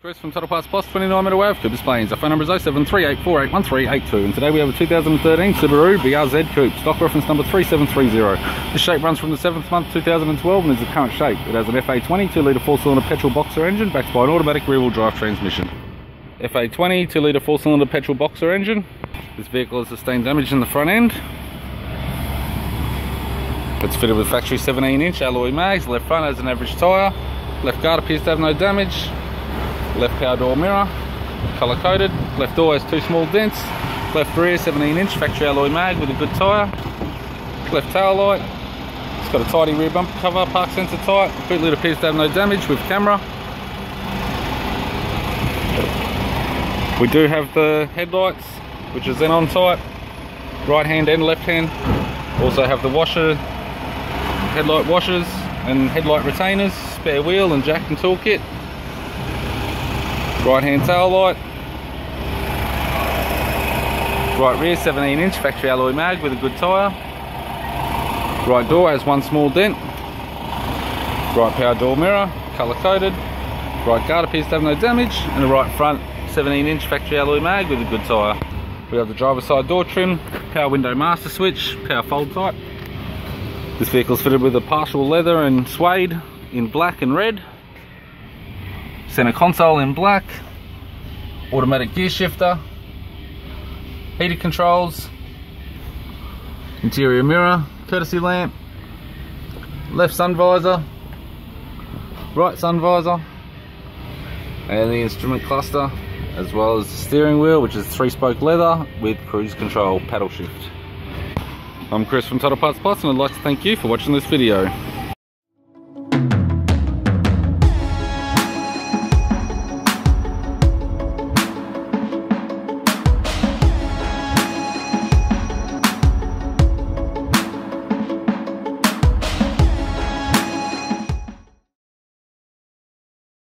Chris from Total Parts Plus, 29 Meadow Ave, coupe displays. Our phone number is 0738481382, and today we have a 2013 Subaru BRZ coupe, stock reference number 3730. This shape runs from the 7th month 2012 and is the current shape. It has an FA20 2-litre 4-cylinder petrol boxer engine backed by an automatic rear-wheel drive transmission. FA20 2-litre 4-cylinder petrol boxer engine. This vehicle has sustained damage in the front end. It's fitted with factory 17-inch alloy mags. Left front has an average tyre. Left guard appears to have no damage. Left power door mirror, colour coded. Left door has 2 small dents. Left rear 17-inch factory alloy mag with a good tyre. Left tail light. It's got a tidy rear bumper cover, park sensor type. Boot lid appears to have no damage with camera. We do have the headlights, which are Xenon type, right hand and left hand. Also have the washer, headlight washers and headlight retainers, spare wheel and jack and toolkit. Right hand tail light. Right rear 17-inch factory alloy mag with a good tyre. Right door has 1 small dent. Right power door mirror, colour coded. Right guard appears to have no damage, and the right front 17-inch factory alloy mag with a good tyre. We have the driver's side door trim, power window master switch, power fold type. This vehicle is fitted with a partial leather and suede in black and red. Center console in black, automatic gear shifter, heated controls, interior mirror, courtesy lamp, left sun visor, right sun visor, and the instrument cluster, as well as the steering wheel, which is 3-spoke leather with cruise control paddle shift. I'm Chris from Total Parts Plus, and I'd like to thank you for watching this video.